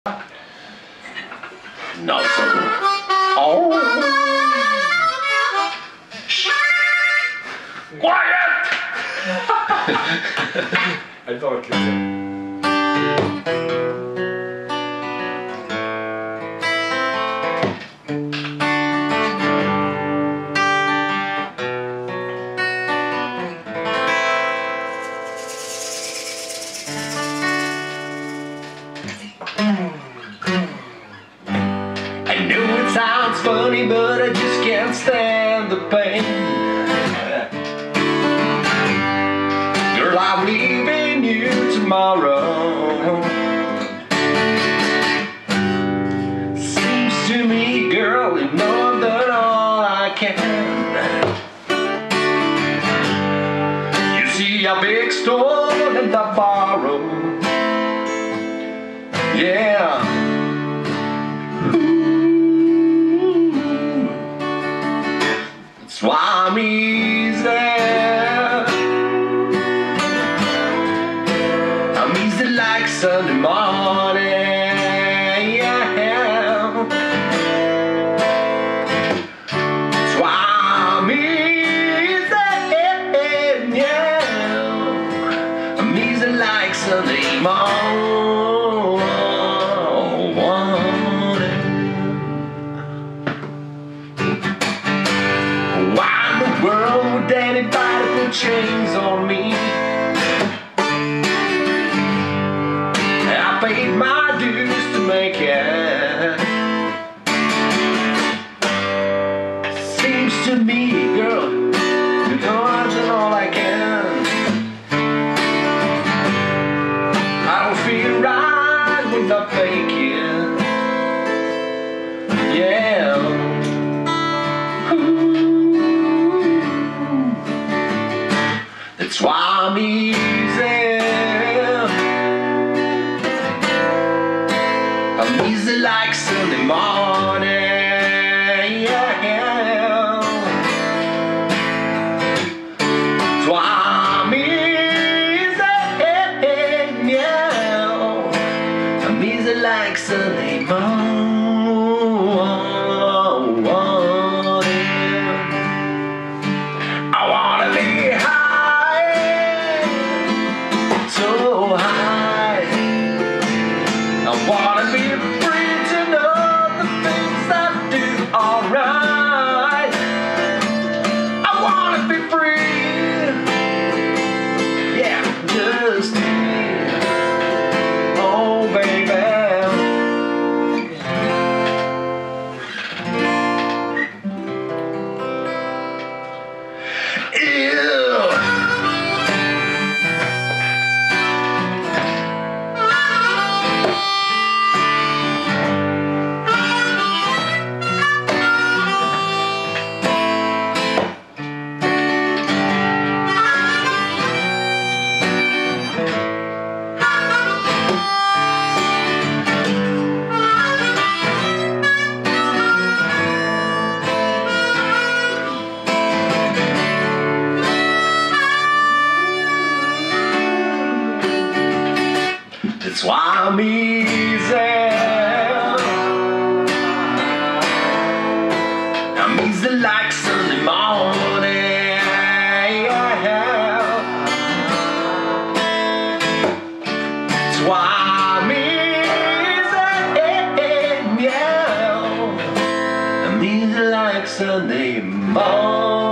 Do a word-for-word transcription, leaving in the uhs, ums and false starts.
No, sir. Oh. Shh. Quiet! I thought it I know it sounds funny, but I just can't stand the pain. Girl, I'm leaving you tomorrow. Seems to me, girl, you know I've done all I can. You see a big stone and I borrow. Yeah. That's why I'm easy. I'm easy like Sunday morning. Yeah. That's why I'm easy. Yeah. I'm easy like Sunday morning. World would anybody put chains on me? I paid my dues to make it. Seems to me, girl, you know I've done all I can. I don't feel right when I fake it. Yeah. Ooh. That's why I'm easy. I'm easy like Sunday morning. Yeah. That's why I'm easy. Yeah. I'm easy like Sunday morning. I wanna be high. So high. I wanna be free to know the things I do alright. I wanna be free. Yeah, just me. Oh baby. Ew. That's why I'm easy. I'm easy like Sunday morning. That's why I'm easy. Yeah. I'm easy like Sunday morning.